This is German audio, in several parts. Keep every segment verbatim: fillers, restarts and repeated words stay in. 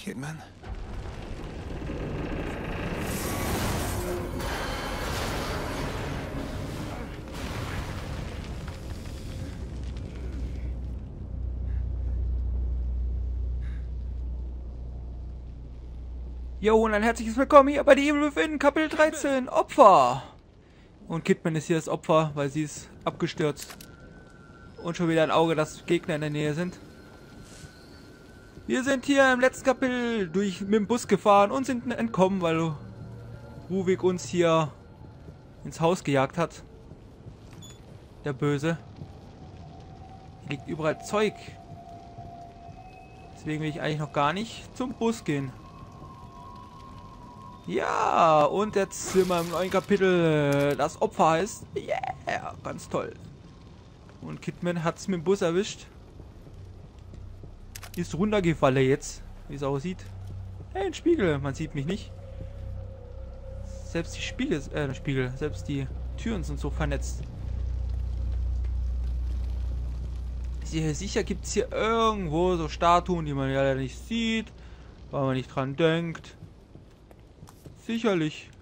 Kidman? Jo, und ein herzliches Willkommen hier bei The Evil Within, Kapitel dreizehn, Opfer. Und Kidman ist hier das Opfer, weil sie ist abgestürzt. Und schon wieder ein Auge, dass Gegner in der Nähe sind. Wir sind hier im letzten Kapitel durch mit dem Bus gefahren und sind entkommen, weil Ruvik uns hier ins Haus gejagt hat. Der Böse. Hier liegt überall Zeug. Deswegen will ich eigentlich noch gar nicht zum Bus gehen. Ja, und jetzt sind wir im neuen Kapitel. Das Opfer heißt. Yeah, ganz toll. Und Kidman hat es mit dem Bus erwischt. Ist runtergefallen jetzt, wie es aussieht. Hey, ein Spiegel, man sieht mich nicht. Selbst die Spiegel, äh, Spiegel, selbst die Türen sind so vernetzt. Sicher gibt es hier irgendwo so Statuen, die man ja nicht sieht, weil man nicht dran denkt. Sicherlich.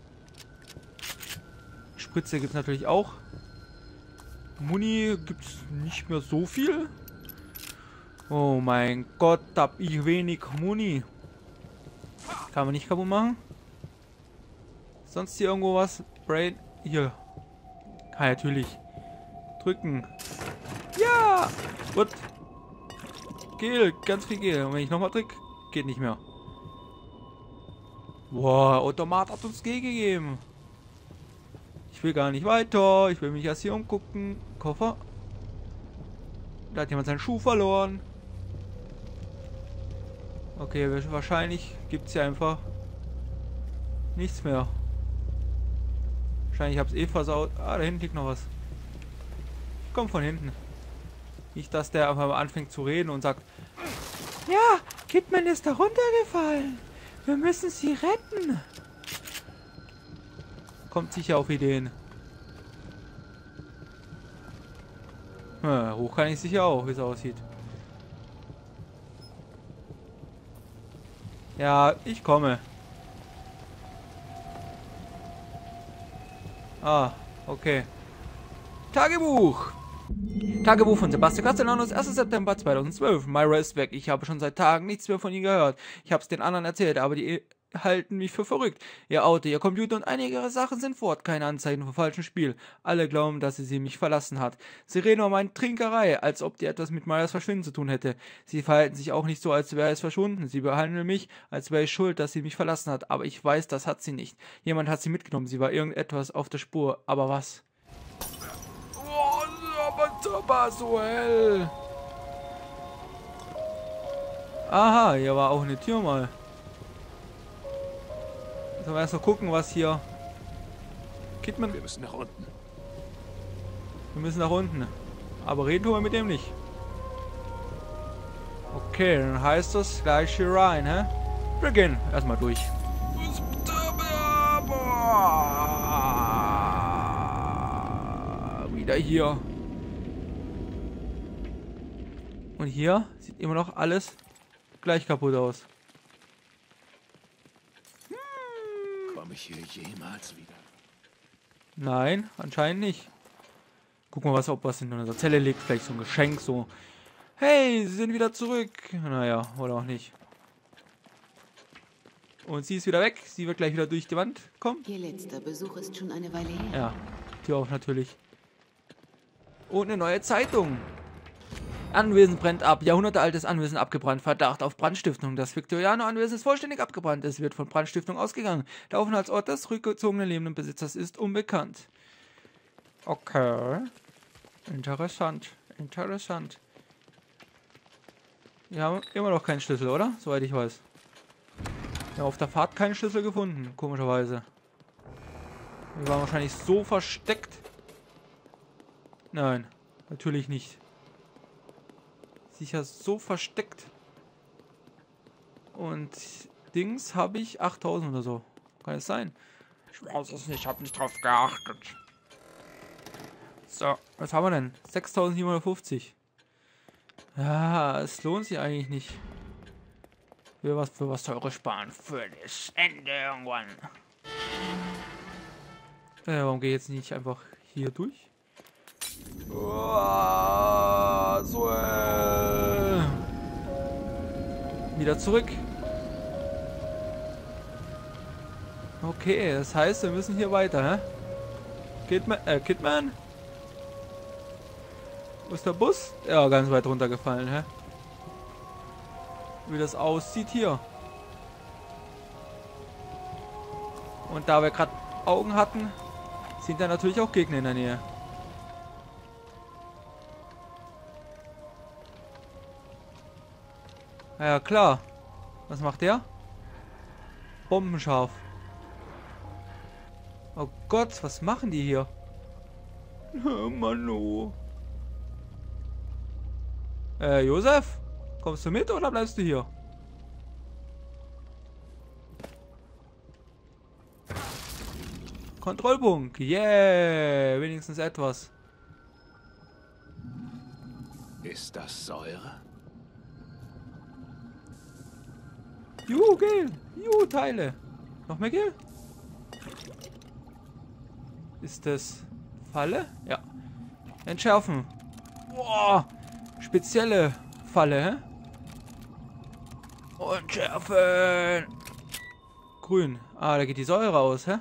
Spritze gibt es natürlich auch. Muni gibt es nicht mehr so viel. Oh mein Gott, hab ich wenig Muni. Kann man nicht kaputt machen. Sonst hier irgendwo was? Brain. Hier. Ah, natürlich. Drücken. Ja! What? Gel, ganz viel Gel. Und wenn ich nochmal drücke, geht nicht mehr. Boah, Automat hat uns G gegeben. Ich will gar nicht weiter. Ich will mich erst hier umgucken. Koffer. Da hat jemand seinen Schuh verloren. Okay, wahrscheinlich gibt es hier einfach nichts mehr. Wahrscheinlich habe ich es eh versaut. Ah, da hinten liegt noch was. Komm von hinten. Nicht, dass der einfach anfängt zu reden und sagt: Ja, Kidman ist da runtergefallen. Wir müssen sie retten. Kommt sicher auf Ideen. Ja, hoch kann ich sicher auch, wie es aussieht. Ja, ich komme. Ah, okay. Tagebuch. Tagebuch von Sebastian Castellanos, erster September zweitausendzwölf. Myra ist weg. Ich habe schon seit Tagen nichts mehr von ihr gehört. Ich habe es den anderen erzählt, aber die halten mich für verrückt. Ihr Auto, ihr Computer und einige ihrer Sachen sind fort. Keine Anzeichen von falschem Spiel. Alle glauben, dass sie, sie mich verlassen hat. Sie reden um eine Trinkerei, als ob die etwas mit Myras Verschwinden zu tun hätte. Sie verhalten sich auch nicht so, als wäre es verschwunden. Sie behandeln mich, als wäre ich schuld, dass sie mich verlassen hat. Aber ich weiß, das hat sie nicht. Jemand hat sie mitgenommen. Sie war irgendetwas auf der Spur. Aber was? Oh, aber so hell. Aha, hier war auch eine Tür mal. Sollen wir erst mal gucken, was hier... Kidman... Wir müssen nach unten. Wir müssen nach unten. Aber reden tun wir mit dem nicht. Okay, dann heißt das gleich hier rein, hä? Beginn. Erstmal durch. Wieder hier. Und hier sieht immer noch alles gleich kaputt aus. Komme ich hier jemals wieder? Nein, anscheinend nicht. Guck mal, was, ob was in unserer Zelle liegt. Vielleicht so ein Geschenk, so. Hey, sie sind wieder zurück. Naja, oder auch nicht. Und sie ist wieder weg. Sie wird gleich wieder durch die Wand kommen. Ihr letzter Besuch ist schon eine Weile her. Ja, Tür auf natürlich. Und eine neue Zeitung. Anwesen brennt ab. Jahrhundertealtes Anwesen abgebrannt. Verdacht auf Brandstiftung. Das Victoriano-Anwesen ist vollständig abgebrannt. Es wird von Brandstiftung ausgegangen. Der Aufenthaltsort des rückgezogenen lebenden Besitzers ist unbekannt. Okay. Interessant. Interessant. Wir haben immer noch keinen Schlüssel, oder? Soweit ich weiß. Wir haben auf der Fahrt keinen Schlüssel gefunden. Komischerweise. Wir waren wahrscheinlich so versteckt. Nein. Natürlich nicht. Sicher so versteckt. Und Dings habe ich achttausend oder so. Kann es sein? Ich weiß es nicht, ich habe nicht drauf geachtet. So, was haben wir denn? sechstausendsiebenhundertfünfzig. Ja, es lohnt sich eigentlich nicht. Für was, für was teure sparen. Für das Ende irgendwann. Äh, warum gehe ich jetzt nicht einfach hier durch? Oh, so, äh. Wieder zurück. Okay, das heißt, wir müssen hier weiter, hä? Kidman, äh, Kidman? Wo ist der Bus? Ja, ganz weit runtergefallen, hä? Wie das aussieht hier. Und da wir gerade Augen hatten, sind da natürlich auch Gegner in der Nähe. Ja, klar. Was macht der? Bombenscharf. Oh Gott, was machen die hier? Mano. Äh, Josef? Kommst du mit oder bleibst du hier? Kontrollpunkt. Yeah. Wenigstens etwas. Ist das Säure? Juhu, Gel. Juhu, Teile. Noch mehr Gel? Ist das Falle? Ja. Entschärfen. Boah. Spezielle Falle, hä? Entschärfen. Grün. Ah, da geht die Säure aus, hä?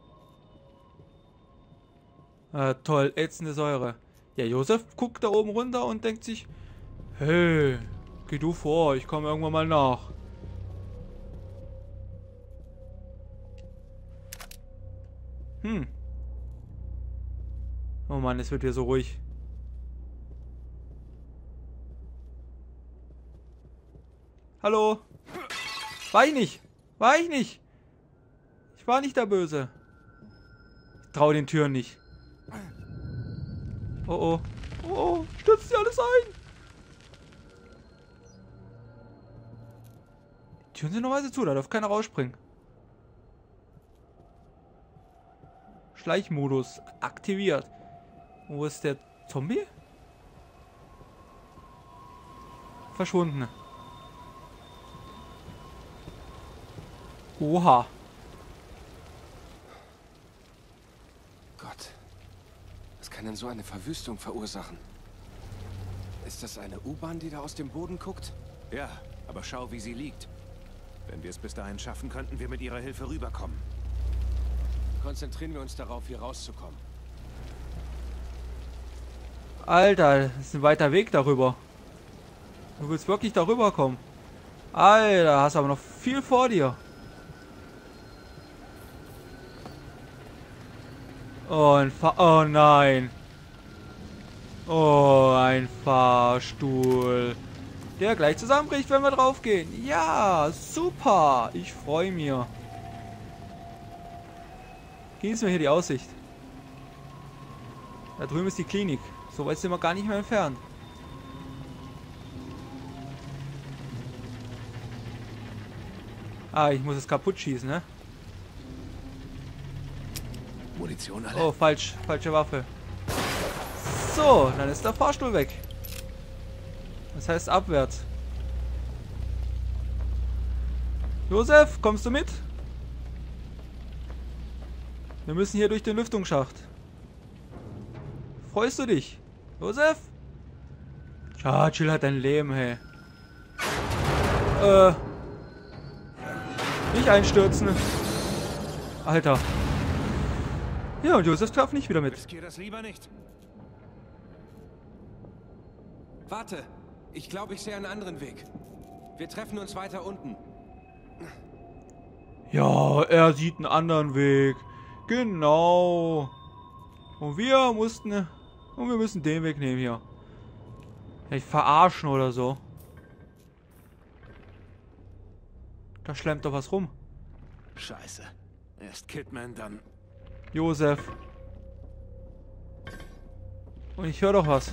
Ah, toll. Ätzende Säure. Ja, Josef guckt da oben runter und denkt sich, hey, geh du vor, ich komme irgendwann mal nach. Hm. Oh Mann, es wird hier so ruhig. Hallo? War ich nicht. War ich nicht. Ich war nicht der Böse. Ich traue den Türen nicht. Oh oh. Oh oh. Stürzt sie alles ein. Die Türen sind noch weise zu, da darf keiner rausspringen. Schleichmodus aktiviert. Wo ist der Zombie? Verschwunden. Oha. Gott. Was kann denn so eine Verwüstung verursachen? Ist das eine U-Bahn, die da aus dem Boden guckt? Ja, aber schau, wie sie liegt. Wenn wir es bis dahin schaffen, könnten wir mit ihrer Hilfe rüberkommen. Konzentrieren wir uns darauf, hier rauszukommen. Alter, das ist ein weiter Weg darüber. Du willst wirklich darüber kommen. Alter, hast aber noch viel vor dir. Oh, ein Fahr... Oh nein. Oh, ein Fahrstuhl. Der gleich zusammenbricht, wenn wir draufgehen. Ja, super. Ich freue mich. Genießen wir hier die Aussicht. Da drüben ist die Klinik. So weit sind wir gar nicht mehr entfernt. Ah, ich muss es kaputt schießen, ne? Munition alle? Oh, falsch. Falsche Waffe. So, dann ist der Fahrstuhl weg. Das heißt abwärts. Josef, kommst du mit? Wir müssen hier durch den Lüftungsschacht. Freust du dich? Josef? Churchill hat ein Leben, hey. Äh. Nicht einstürzen. Alter. Ja, und Josef traf nicht wieder mit. Riskier das lieber nicht. Warte. Ich glaube, ich sehe einen anderen Weg. Wir treffen uns weiter unten. Ja, er sieht einen anderen Weg. Genau. Und wir mussten... Und wir müssen den Weg nehmen hier. Vielleicht verarschen oder so. Da schlemmt doch was rum. Scheiße. Erst Kidman, dann... Josef. Und ich höre doch was.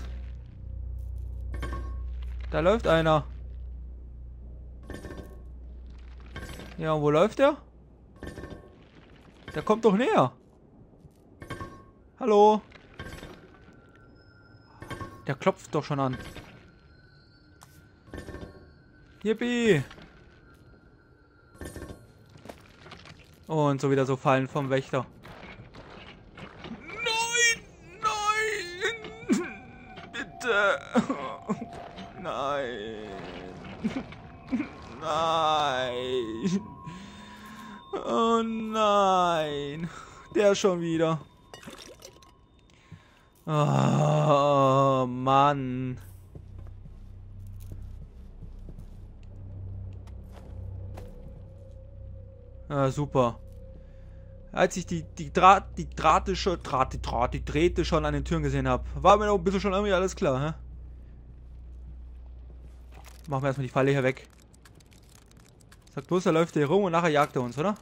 Da läuft einer. Ja, und wo läuft der? Der kommt doch näher. Hallo? Der klopft doch schon an. Yippie. Und so wieder so Fallen vom Wächter. Nein! Nein! Bitte! Nein! Nein! Oh nein! Der schon wieder. Oh Mann! Ah, super. Als ich die, die Draht, die Drahte schon, Draht, die Draht, die Drähte schon an den Türen gesehen habe, war mir noch ein bisschen schon irgendwie alles klar, hä? Machen wir erstmal die Falle hier weg. Sagt bloß, er läuft hier rum und nachher jagt er uns, oder?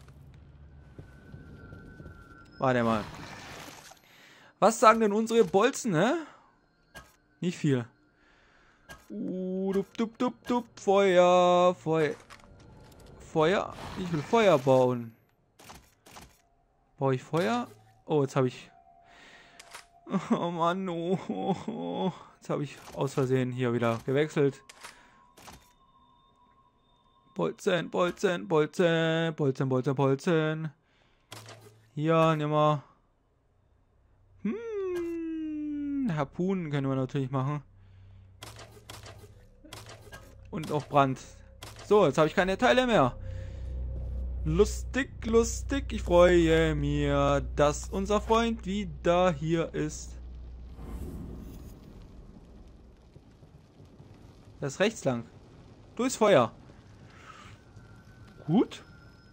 Warte mal. Was sagen denn unsere Bolzen, hä? Nicht viel. Uh, dup, dup, dup, dup, Feuer, Feuer. Feuer? Ich will Feuer bauen. Baue ich Feuer? Oh, jetzt habe ich... Oh Mann, oh, oh, oh. Jetzt habe ich aus Versehen hier wieder gewechselt. Bolzen, Bolzen, Bolzen, Bolzen, Bolzen, Bolzen. Hier, nimm mal. Hm, Harpunen können wir natürlich machen. Und auch Brand. So, jetzt habe ich keine Teile mehr. Lustig, lustig. Ich freue mich, dass unser Freund wieder hier ist. Das ist rechts lang. Durchs Feuer. Gut.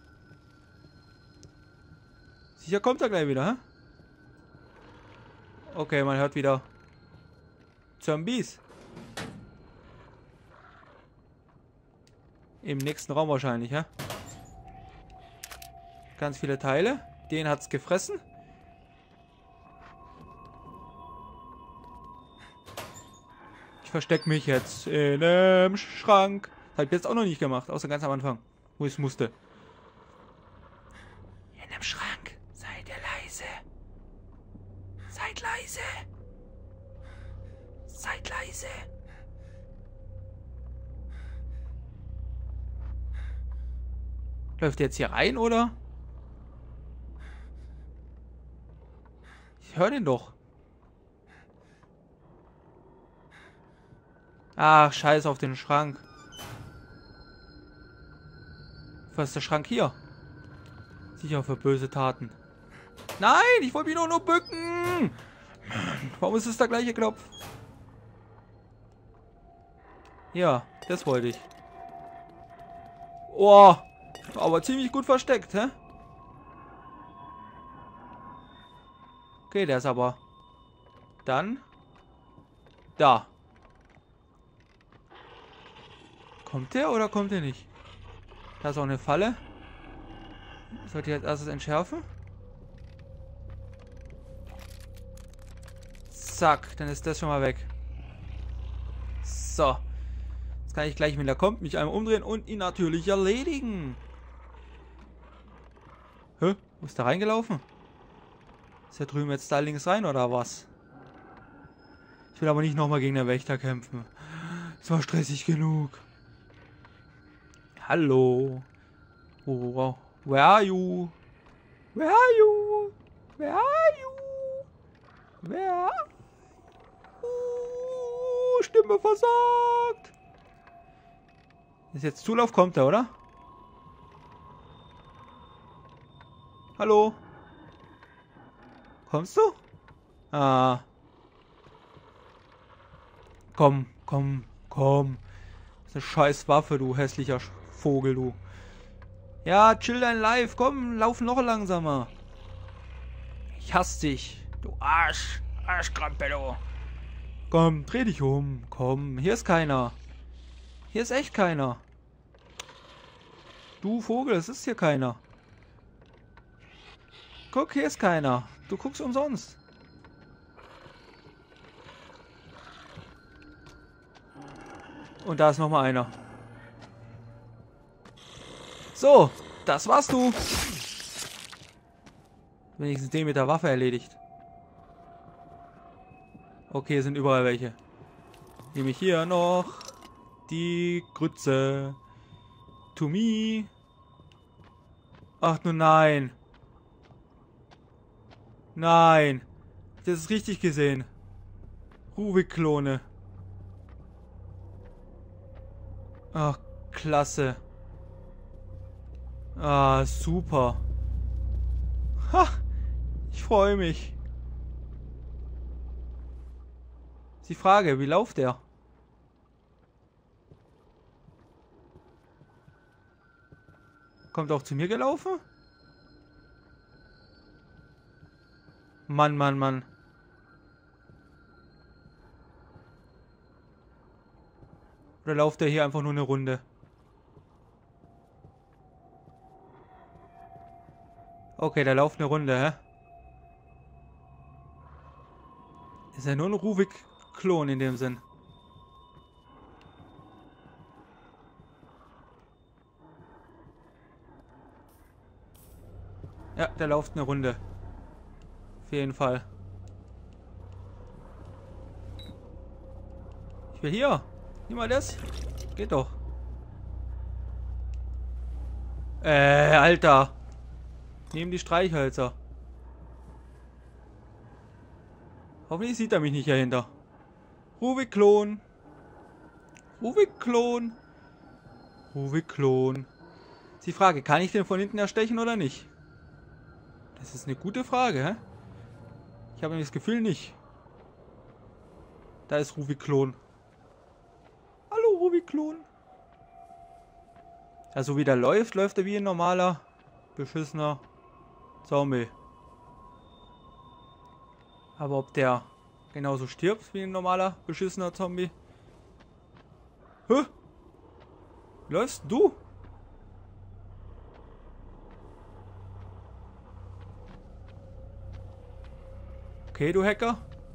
Sicher kommt er gleich wieder, hä? Okay, man hört wieder Zombies. Im nächsten Raum wahrscheinlich, ja? Ganz viele Teile. Den hat's gefressen. Ich verstecke mich jetzt in einem Schrank. Das habe ich jetzt auch noch nicht gemacht, außer ganz am Anfang, wo ich es musste. In einem Schrank. Seid ihr leise. Seid leise. Seid leise. Läuft der jetzt hier rein, oder? Ich höre den doch. Ach, scheiß auf den Schrank. Was ist der Schrank hier? Sicher für böse Taten. Nein, ich wollte mich nur nur bücken. Warum ist es der gleiche Knopf? Ja, das wollte ich. Oh, aber ziemlich gut versteckt, hä? Okay, der ist aber... Dann... Da. Kommt der oder kommt der nicht? Da ist auch eine Falle. Sollte ich als erstes entschärfen? Zack, dann ist das schon mal weg. So. Jetzt kann ich gleich, wenn der kommt, mich einmal umdrehen und ihn natürlich erledigen. Hä? Wo ist der reingelaufen? Ist der drüben jetzt da links rein oder was? Ich will aber nicht nochmal gegen den Wächter kämpfen. Es war stressig genug. Hallo. Oh, wow. Where are you? Where are you? Where are you? Where? Uh, Stimme versagt. Ist jetzt Zulauf, kommt er, oder? Hallo? Kommst du? Ah. Komm, komm, komm. Das ist eine scheiß Waffe, du hässlicher Vogel, du. Ja, chill dein Life. Komm, lauf noch langsamer. Ich hasse dich. Du Arsch. Arschkrampe, du. Komm, dreh dich um. Komm, hier ist keiner. Hier ist echt keiner. Du Vogel, es ist hier keiner. Guck, hier ist keiner. Du guckst umsonst. Und da ist noch mal einer. So, das warst du. Wenigstens den mit der Waffe erledigt. Okay, sind überall welche. Nämlich hier noch die Grütze. To me. Ach nur nein. Nein. Das ist richtig gesehen. Rubik-Klone. Ach, klasse. Ah, super. Ha! Ich freue mich. Die Frage, wie läuft der? Kommt auch zu mir gelaufen? Mann, Mann, Mann. Oder läuft der hier einfach nur eine Runde? Okay, der läuft eine Runde, hä? Ist ja nur ein Rubik-Klon in dem Sinn. Ja, der läuft eine Runde. Auf jeden Fall. Ich will hier. Nimm mal das. Geht doch. Äh, Alter. Nehmen die Streichhölzer. Hoffentlich sieht er mich nicht dahinter. Rubik-Klon. Rubik-Klon. Rubik-Klon. Ist die Frage, kann ich den von hinten erstechen oder nicht? Das ist eine gute Frage, hä? Ich habe nämlich das Gefühl nicht. Da ist Rubik-Klon. Hallo, Rubik-Klon. Also wie der läuft, läuft er wie ein normaler, beschissener Zombie. Aber ob der genauso stirbt wie ein normaler, beschissener Zombie? Hä? Wie läufst du? Okay, du Hacker.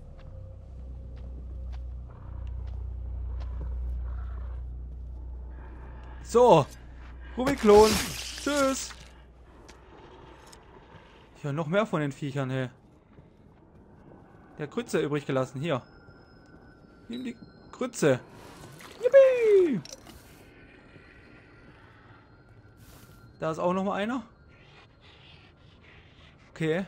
So. Rubik-Klon. Tschüss. Ich höre noch mehr von den Viechern, hey. Der Krütze übrig gelassen. Hier. Nimm die Krütze. Yippie! Da ist auch noch mal einer. Okay.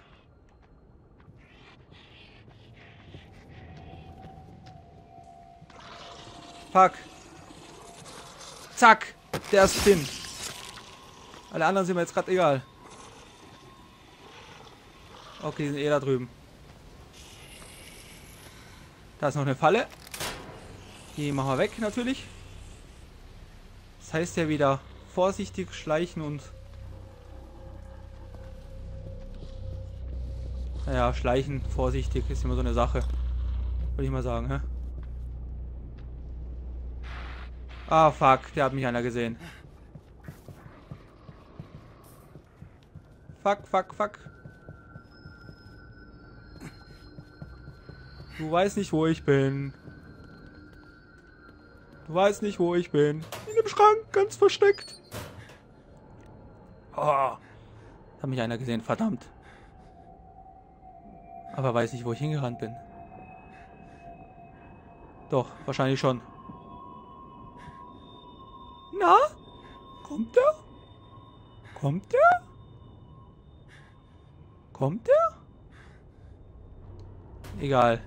Fuck. Zack. Der ist drin. Alle anderen sind mir jetzt gerade egal. Okay, die sind eh da drüben. Da ist noch eine Falle. Die machen wir weg, natürlich. Das heißt ja wieder vorsichtig schleichen und... Naja, schleichen, vorsichtig ist immer so eine Sache. Würde ich mal sagen, hä? Ah, fuck, der hat mich einer gesehen. Fuck, fuck, fuck. Du weißt nicht, wo ich bin. Du weißt nicht, wo ich bin. In dem Schrank, ganz versteckt. Oh. Hat mich einer gesehen, verdammt. Aber weiß nicht, wo ich hingerannt bin. Doch, wahrscheinlich schon. Na? Kommt der? Kommt der? Kommt der? Egal.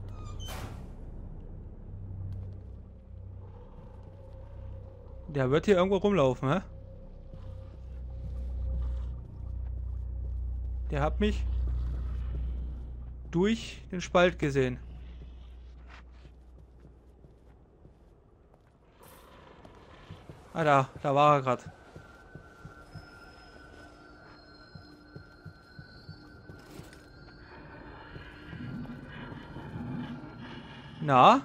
Der wird hier irgendwo rumlaufen, hä? Der hat mich durch den Spalt gesehen. Ah, da, da war er gerade. Na?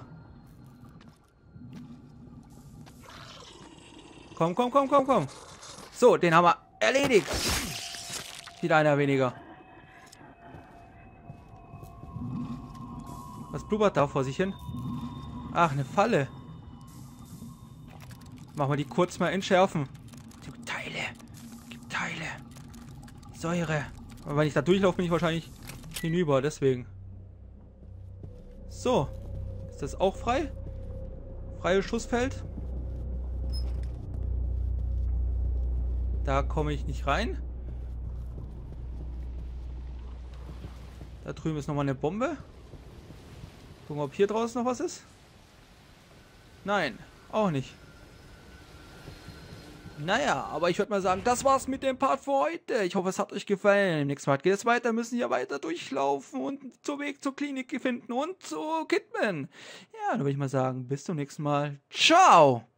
Komm, komm, komm, komm, komm. So, den haben wir erledigt. Wieder einer weniger. Was blubbert da vor sich hin? Ach, eine Falle. Machen wir die kurz mal entschärfen. Gib Teile. Gib Teile. Säure. Aber wenn ich da durchlaufe, bin ich wahrscheinlich hinüber. Deswegen. So. Ist das auch frei? Freies Schussfeld. Da komme ich nicht rein. Da drüben ist nochmal eine Bombe. Gucken, ob hier draußen noch was ist. Nein, auch nicht. Naja, aber ich würde mal sagen, das war's mit dem Part für heute. Ich hoffe, es hat euch gefallen. Im nächsten Part geht es weiter. Wir müssen hier weiter durchlaufen und den Weg zur Klinik finden und zu Kidman. Ja, dann würde ich mal sagen, bis zum nächsten Mal. Ciao!